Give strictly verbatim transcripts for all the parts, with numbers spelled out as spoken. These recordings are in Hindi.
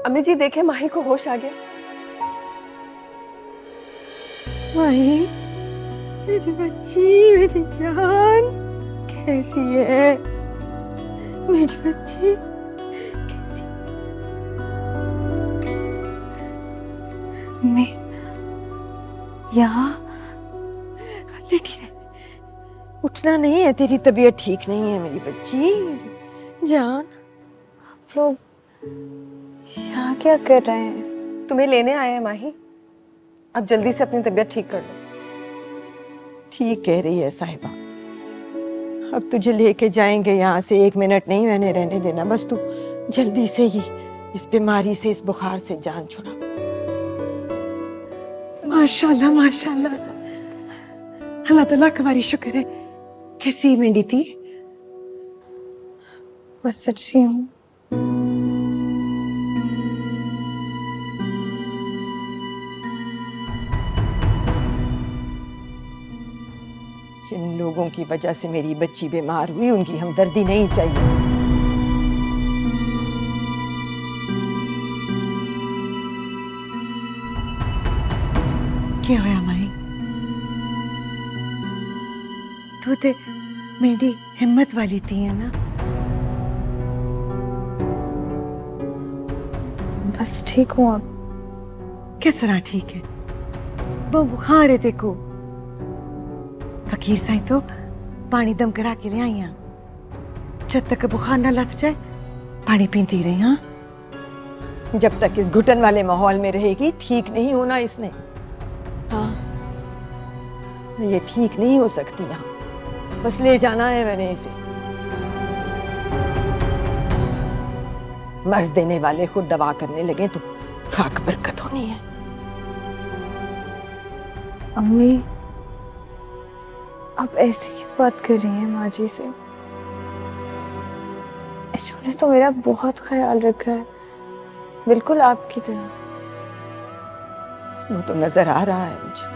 अम्मी जी देखे माही को होश आ गया। माही, मेरी बच्ची, मेरी जान, कैसी है मेरी बच्ची? कैसी? मैं यहाँ लेटी रह, उठना नहीं है, तेरी तबीयत ठीक नहीं है मेरी बच्ची, मेरी जान। आप लोग यहाँ क्या कर रहे हैं? तुम्हें लेने आए हैं माही, अब जल्दी से अपनी तबीयत ठीक कर लो। ठीक कह रही है साहिबा, अब तुझे लेके जाएंगे यहाँ से, एक मिनट नहीं मैंने रहने देना, बस तू जल्दी से ही इस बीमारी से, इस बुखार से जान छुड़ा। माशाल्लाह माशाल्लाह, अल्लाह ताला का बारी शुक्र है। कैसी मेंढी थी? बस अच्छी हूँ। जिन लोगों की वजह से मेरी बच्ची बीमार हुई, उनकी हमदर्दी नहीं चाहिए। क्या होया माई? तू ते मेरी हिम्मत वाली थी है ना? बस ठीक हूँ अब। किस तरह ठीक है? वो बुखार है देखो। फकीर साईं तो पानी दम करा के ले आई हैं। जब तक बुखार ना लथ जाए पानी पीती रही। हाँ, जब तक इस घुटन वाले माहौल में रहेगी ठीक नहीं होना इसने। हाँ, ये ठीक नहीं हो सकती यहाँ, बस ले जाना है मैंने इसे। मर्ज देने वाले खुद दवा करने लगे तो खाक बरकत होनी है। अम्मी, आप ऐसे क्यों बात कर रही हैं माँ जी से? इन्होंने तो मेरा बहुत ख्याल रखा है, बिल्कुल आपकी तरह। वो तो नजर आ रहा है मुझे।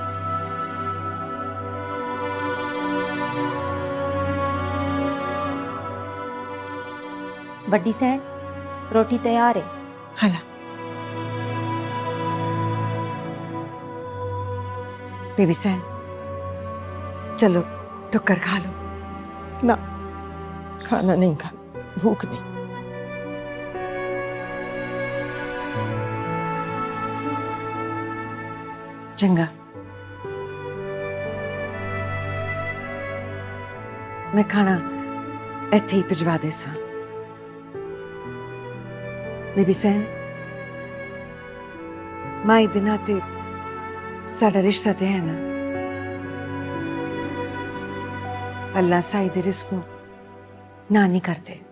बड्डी सैन, रोटी तैयार है। हला बेबी सैन, चलो टुक्कर खा लो। ना, खाना नहीं खाना, भूख नहीं। चंगा, मैं खाना इत्थे ही भिजवा दे सा। बेबी सैन, माई दे नाते साडा रिश्ता ते है ना। अल्लाह साई दे रिस्क नूं ना नहीं करते।